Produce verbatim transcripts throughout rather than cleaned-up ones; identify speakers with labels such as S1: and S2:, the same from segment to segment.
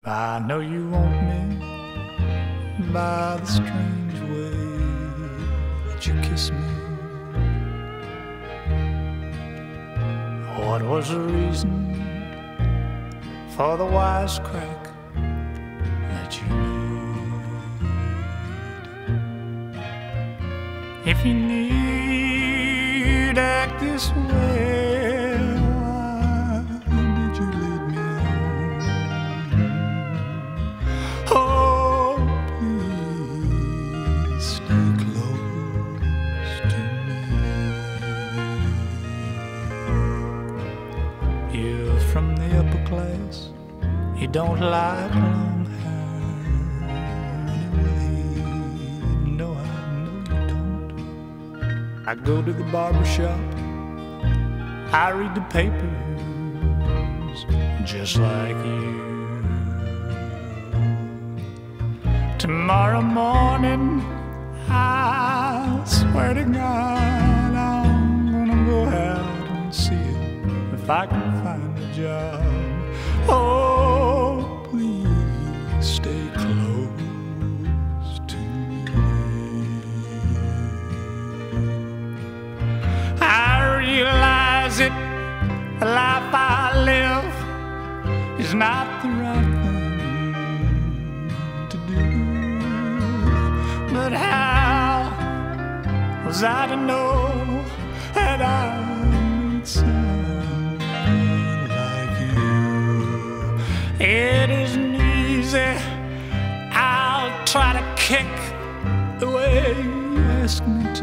S1: I know you want me by the strange way that you kiss me. What was the reason for the wisecrack that you made? If you need to act this way, why did you lead me on? Oh, please stay close to me. You're from the upper class, you don't like long hair anyway. No, I know you don't. I go to the barber shop, I read the papers just like you. Tomorrow morning, I swear to God, I'm gonna go out and see if I can find a job. Oh, please stay close to me. I realize it, the life I live is not the right thing to do. But how was I to know that I need someone like you? It isn't easy, I'll try to kick the way you ask me to.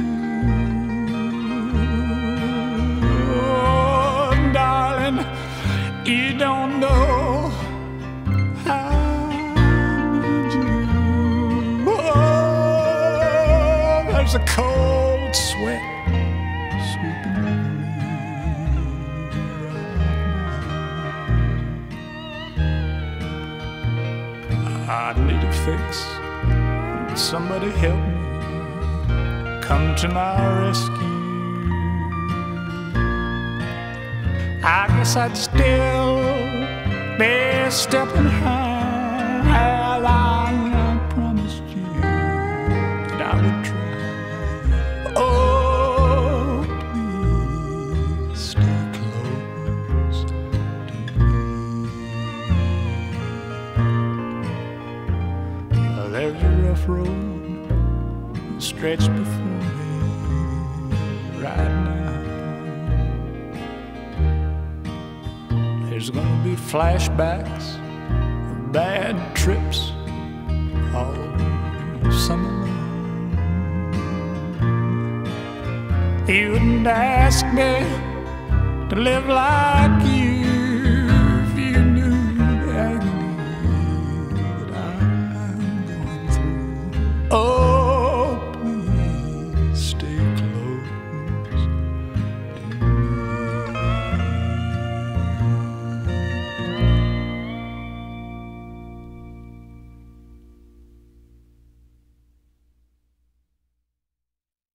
S1: Oh, darling, you don't know how I need you. Oh, there's a cold sweat sweeping over me right now. I need a fix, somebody help me, come to my rescue. I guess I'd still be stepping high, like I promised you that I would try. Oh, please stay close to me. There's a rough road stretched before me right now. There's gonna be flashbacks of bad trips all summer long. You wouldn't ask me to live like you